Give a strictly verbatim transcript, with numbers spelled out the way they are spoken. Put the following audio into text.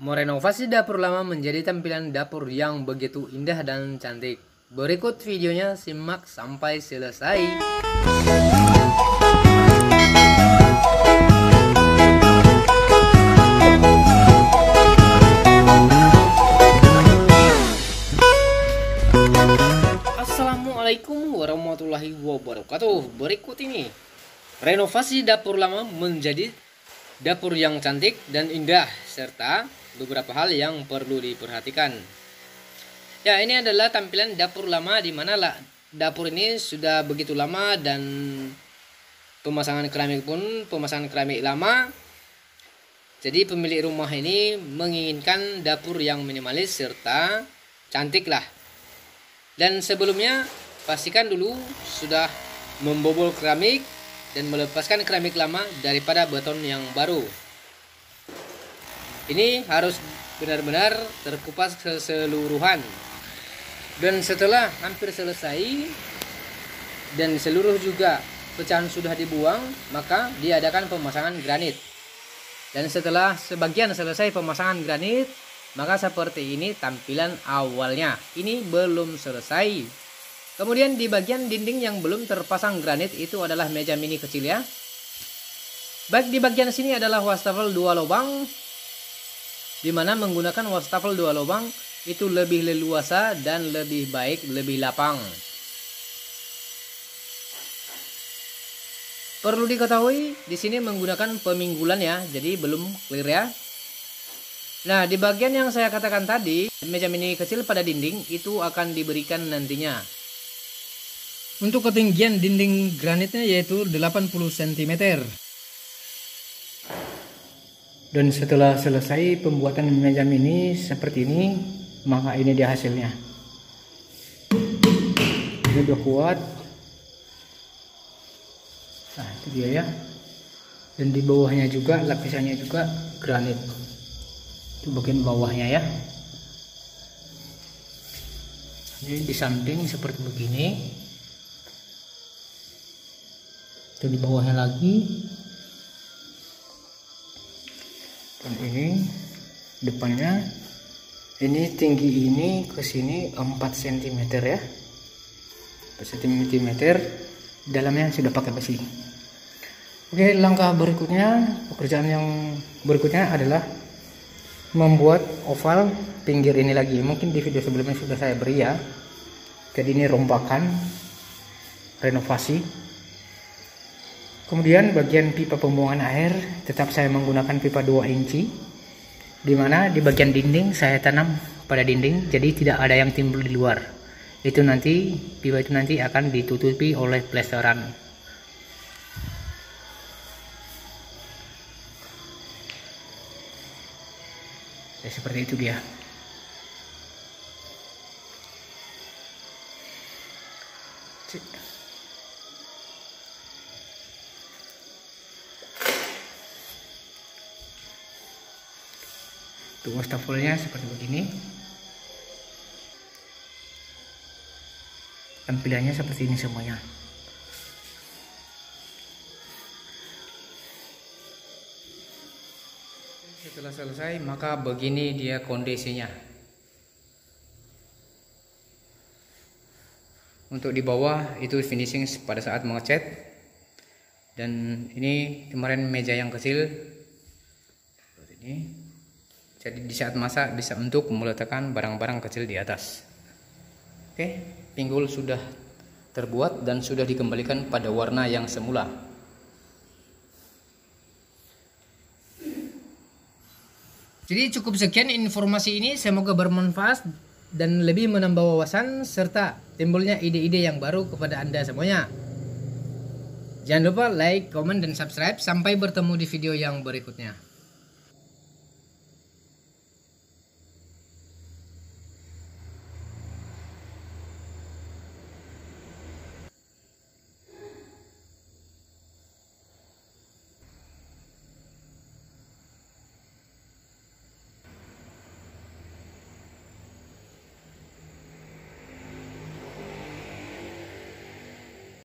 Merenovasi dapur lama menjadi tampilan dapur yang begitu indah dan cantik. Berikut videonya, simak sampai selesai. Assalamualaikum warahmatullahi wabarakatuh. Berikut ini renovasi dapur lama menjadi dapur yang cantik dan indah, serta beberapa hal yang perlu diperhatikan. Ya, ini adalah tampilan dapur lama, di mana lah dapur ini sudah begitu lama dan pemasangan keramik pun pemasangan keramik lama. Jadi pemilik rumah ini menginginkan dapur yang minimalis serta cantik lah. Dan sebelumnya pastikan dulu sudah membobol keramik dan melepaskan keramik lama daripada beton yang baru. Ini harus benar-benar terkupas keseluruhan. Dan setelah hampir selesai dan seluruh juga pecahan sudah dibuang, maka diadakan pemasangan granit. Dan setelah sebagian selesai pemasangan granit, maka seperti ini tampilan awalnya. Ini belum selesai. Kemudian di bagian dinding yang belum terpasang granit itu adalah meja mini kecil ya. Baik, di bagian sini adalah wastafel dua lubang, di mana menggunakan wastafel dua lubang itu lebih leluasa dan lebih baik, lebih lapang. Perlu diketahui di sini menggunakan peminggulan ya, jadi belum clear ya. Nah, di bagian yang saya katakan tadi, meja mini kecil pada dinding itu akan diberikan nantinya. Untuk ketinggian dinding granitnya yaitu delapan puluh sentimeter. Dan setelah selesai pembuatan meja mini seperti ini, maka ini dia hasilnya. Ini udah kuat. Nah, itu dia ya. Dan di bawahnya juga, lapisannya juga granit. Itu bagian bawahnya ya. Ini di samping seperti begini. Itu di bawahnya lagi. Dan ini depannya, ini tinggi ini ke sini empat sentimeter ya, empat sentimeter. Dalamnya sudah pakai besi. Oke, langkah berikutnya, pekerjaan yang berikutnya adalah membuat oval pinggir ini lagi. Mungkin di video sebelumnya sudah saya beri ya. Jadi ini rombakan renovasi. Kemudian bagian pipa pembuangan air tetap saya menggunakan pipa dua inci, dimana di bagian dinding saya tanam pada dinding, jadi tidak ada yang timbul di luar. Itu nanti pipa itu nanti akan ditutupi oleh plesteran. Ya, seperti itu dia. Tuh, wastafelnya seperti begini. Tampilannya seperti ini semuanya. Setelah selesai, maka begini dia kondisinya. Untuk di bawah itu finishing pada saat mengecat. Dan ini kemarin meja yang kecil seperti ini. Jadi di saat masak bisa untuk meletakkan barang-barang kecil di atas. Oke, pinggul sudah terbuat dan sudah dikembalikan pada warna yang semula. Jadi cukup sekian informasi ini, semoga bermanfaat dan lebih menambah wawasan serta timbulnya ide-ide yang baru kepada Anda semuanya. Jangan lupa like, komen, dan subscribe. Sampai bertemu di video yang berikutnya.